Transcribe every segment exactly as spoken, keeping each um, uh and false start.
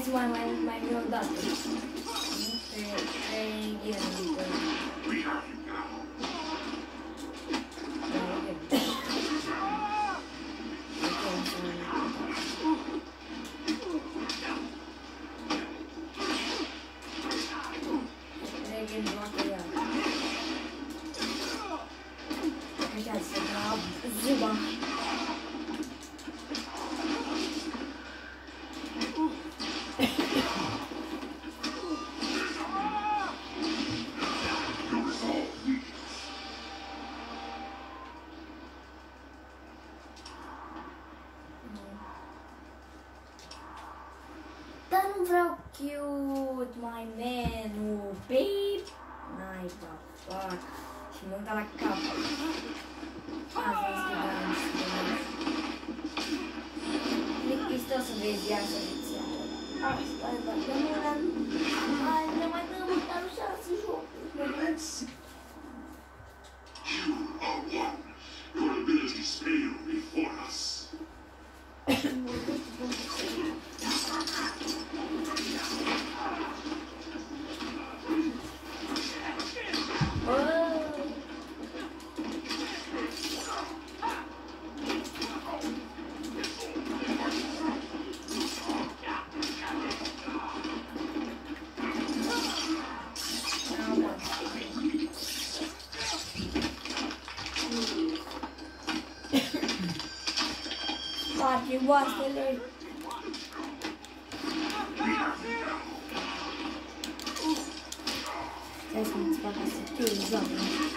Hai să mai mai mai vin o dată. trei gheri. Zuba. Dar nu vreau cute, my man, nu, babe. N-ai, bă, fuck. Și mă uitat la cap. Asta este Este o să vezi ea să ziți ea. Asta e, bă, că nu era... Hai, ne mai dăm măcar șase jocuri. You are one. Your abilities fail before us. Sparge oasele. Stai să-mi fac să fiu doamne.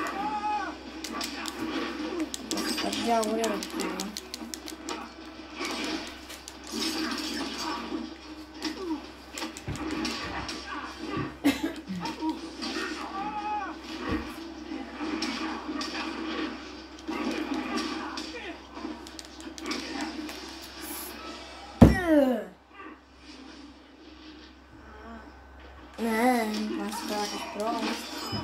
Spargea urechile. Man, my spot is prost.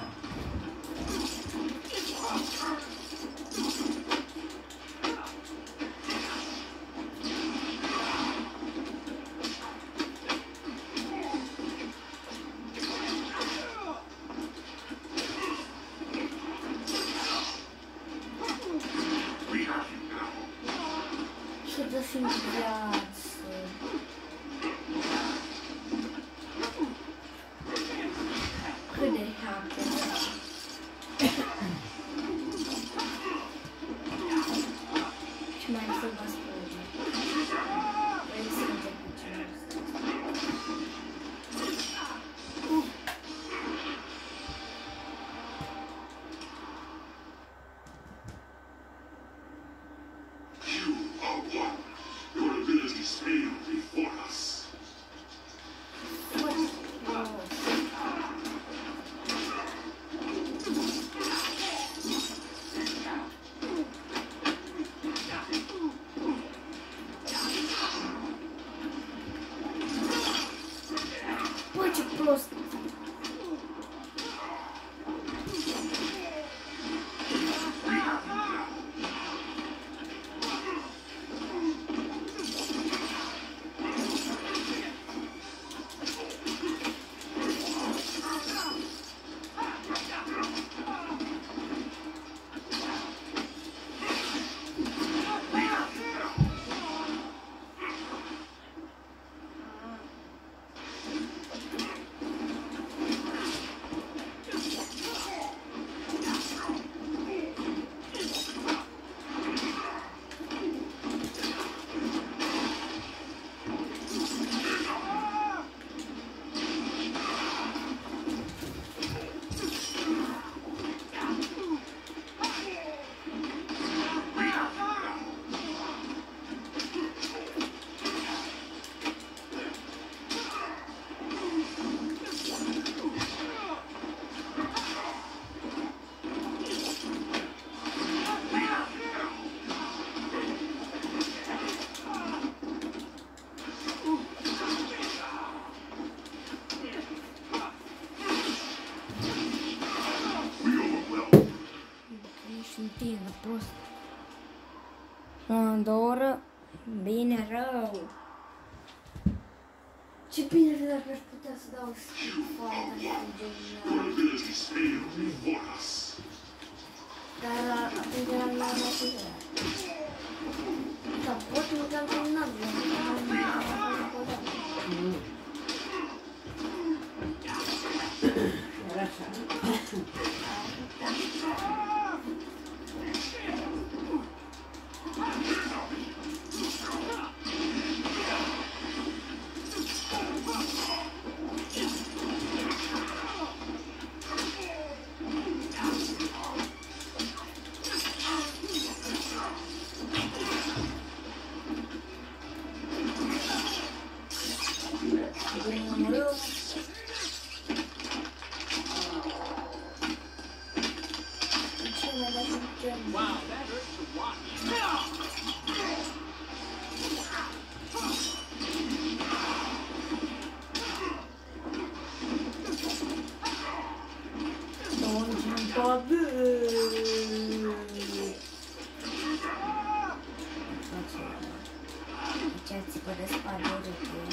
Și de fi viață. Cât de happy. Și mai să vă spun. Vrei să încep cu cine Bă, ce prost! Bine, prost. În două oră, bine rău. Ce bine că dacă aș putea să dau skip foarte genial. Abilities fail before us. Dar atunci eram la natură. Dar pot urca într-un nab, nu am niciodată. Iar așa. Wow, that hurts to watch. Ce-ați părăs spate ureche?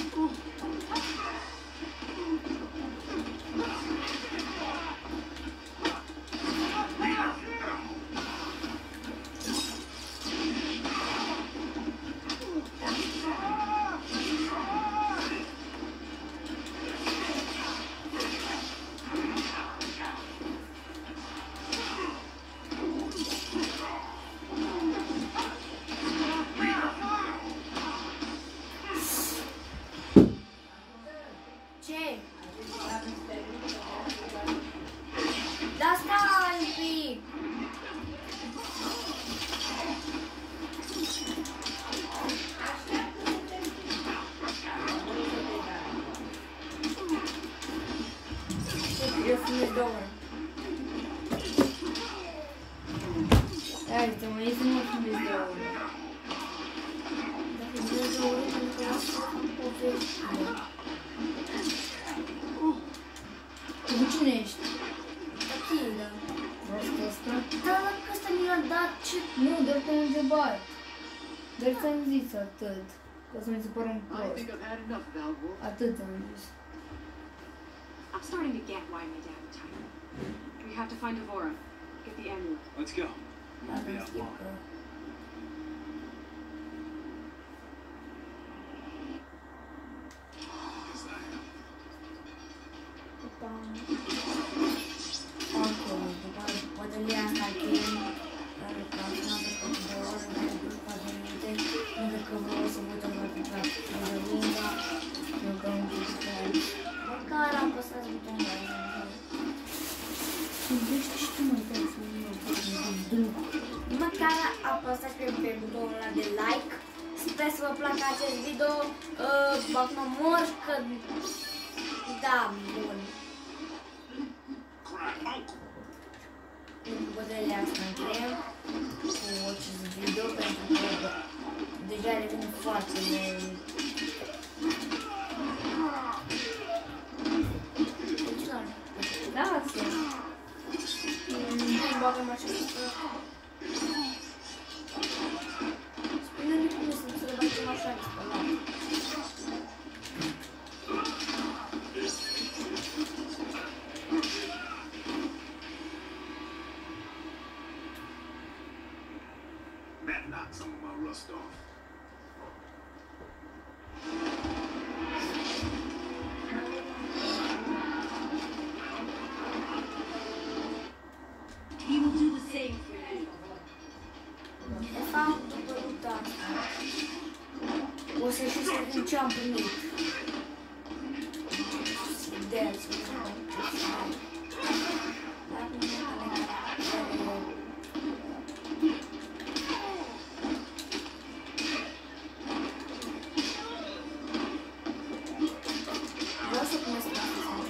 Ce? Da, stai un pic! Eu fumez două ori. Ia uite-mă, ei să mă fumez două ori. Dacă fumez două ori, pentru că asta o vezi. Tu cine ești? Achila. Asta asta? Da, dacă ăsta mi l-a dat ce... Nu, doar te-am întrebat. Doar ți-am zis atât. Că o să mi se pară un I prost. think I've had enough, Valvor. Atât am zis. I'm starting to get why my dad retired. We have to find Devora. Get the amulet. Let's go. Won't be Asta out schip long. că... Yes, I am. Opa. Ok, după bătălia asta chem, care că am sunat pe scopul de oră, în care duc patru minute, încă că vreau să văd la picat Rosalinda, eu că am zis că măcar am păstrat butonul ăla. Gândește și tu mai tare să nu mă măcar apăsați pe butonul ăla de like. Sper să vă placă acest video. Uh, acum mor că... Da, bun. În bătălia asta încheiem cu acest video pentru că deja devine foarte lent. Deci nu, lasă. Nu bagăm așa că... Spune-mi cum este să le bagăm așa de spălat. That knocked some of my rust off. He will do the same for you. De fapt, după lupta asta, o să știu să din ce am primit. Ideea să vă fac ce să ai. Dar nu mă care... Vreau să punesc asta să întreb.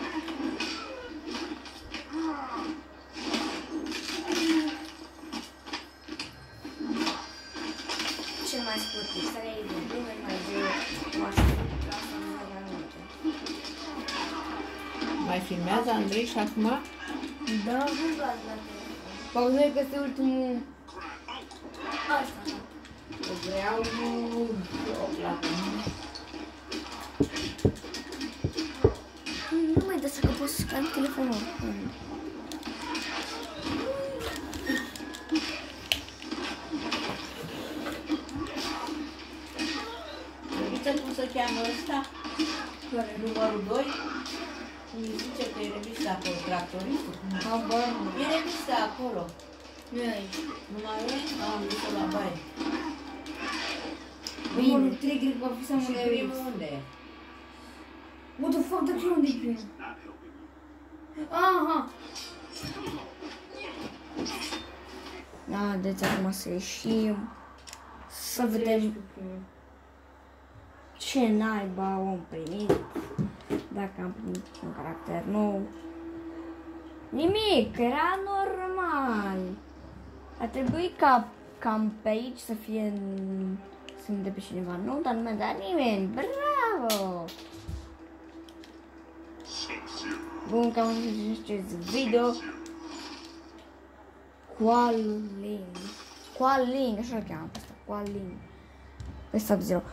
Cel mai scurt, trei de lume, mai de mașină. Asta nu mai mai multe. Mai filmează Andrei și acum? Da, nu dați la telefon. Pauză că este ultimul... Asta, da. Vreau... o placă. fost să scad telefonul. Uite cum se cheamă ăsta? Care? Numărul doi? Îmi zice că e revista acolo, tractoristul. Habar nu. E revista acolo. Nu e aici. Nu mai e? Am dus-o la baie. Numărul trei cred că va fi Și Samuel L. primul unde e? What the fuck, dar unde e primul? Not helping you. Aha! Da, deci acum să ieșim. Să vedem ce naiba am primit. Dacă am primit un caracter nou. Nimic, era normal. A trebuit ca cam pe aici să fie să de pe cineva nou, dar nu mi-a dat nimeni. Bravo! Bun, cam acest video. Qualing. Qualing, așa îl cheamă pe asta. Qualing. Pe Sub-Zero.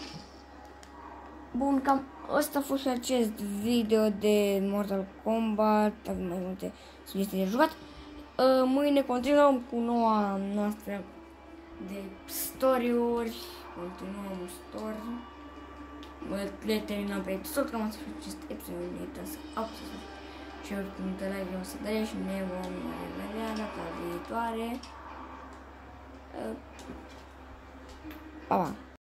Bun, cam ăsta a fost și acest video de Mortal Kombat. Avem mai multe subiecte de jucat. Mâine continuăm cu noua noastră de story-uri. Continuăm story. Le terminăm pe episod. Cam asta a fost acest episod. Nu uitați să apăsați și oricum de like o să dai și ne vom revedea data viitoare. Pa, pa!